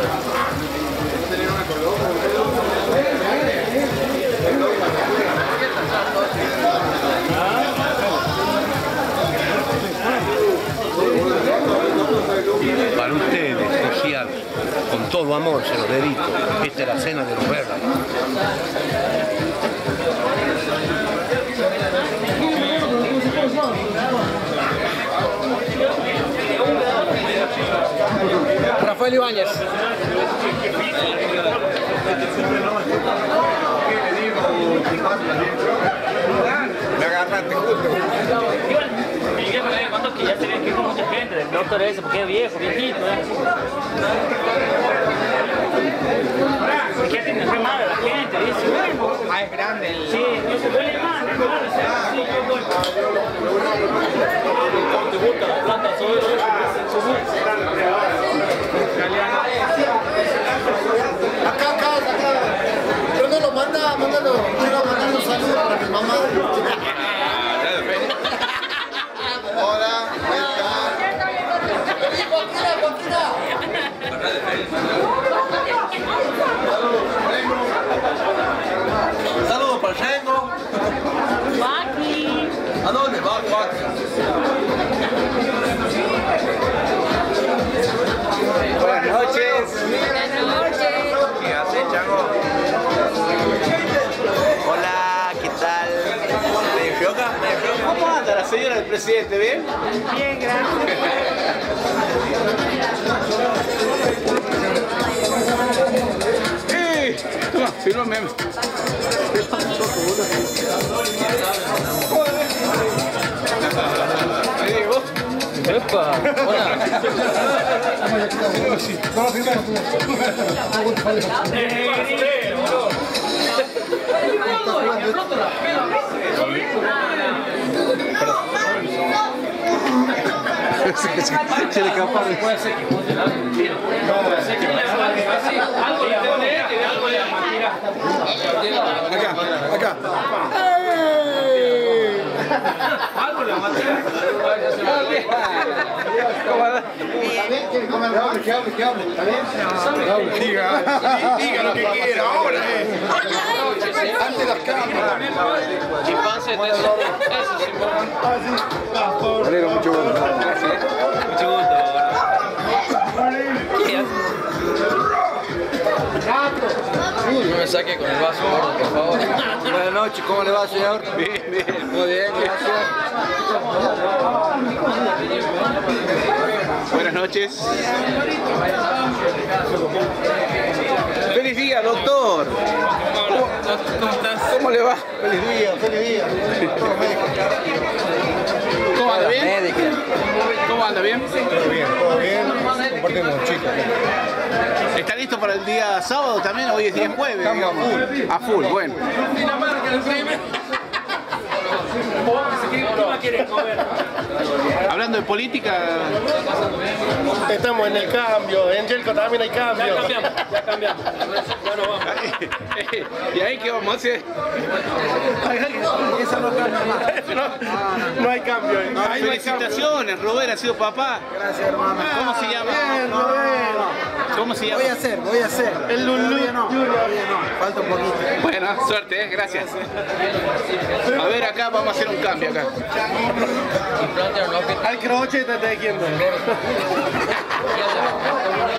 Para ustedes, social, con todo amor se los dedico. Esta es la cena de los verdes. Rafael Ibáñez. Me agarraste justo. Miguel me contó que ya se ve que con mucha gente del doctor ese, porque es viejo, viejito, Es que tiene re mal a la gente, dice, bueno. Ah, es grande el... Sí, no se duele más, ¿no? ¿Te gusta la planta sobre Acá. Yo no lo mándalo. Quiero mandar un saludo para mi mamá. Hola, Joaquina. Saludos para Yengo. Joaquín. ¿A dónde va, Joaquín? Buenas noches. ¿Qué hace, Chango? Hola, ¿qué tal? ¿Medio yoga? ¿Cómo anda la señora del presidente? ¿Bien? Bien, gracias. Toma, fírmame. ¿Qué digo? ¡Epa! Hola. Se le escapa. Puede ser que junte algo. Puede ser que algo le amonete, algo le amonete. Acá. Algo le amonete. Que hable. ¿Está bien? Diga lo que quiera ahora. Ante las cámaras. Chimpancé, eso es importante. Valero, mucho gusto. Mucho gusto. ¿Qué haces? No me saque con el vaso, gordo, por favor. Buenas noches, ¿cómo le va, señor? Bien. Muy bien, gracias. Buenas noches. Feliz día, doctor. ¿Cómo estás? ¿Cómo le va? Feliz día. ¿Cómo anda bien? ¿Cómo anda bien? Todo bien. Compartiendo los chicos. ¿Está listo para el día sábado también? Hoy es día jueves. Estamos A full, bueno. Hablando de política... Estamos en el cambio, en Yelco también hay cambio. Ya cambiamos. Ya no vamos. ¿Y ahí qué vamos a hacer? Eso no cambia más. No hay cambio. Felicitaciones, Robert ha sido papá. Gracias, hermano. ¿Cómo se llama? Bien, Roberto. ¿Cómo se llama? Voy a hacer. El Lulú. No, falta un poquito. Bueno, suerte, gracias. A ver, acá vamos a hacer un cambio acá. Al croche te está diciendo.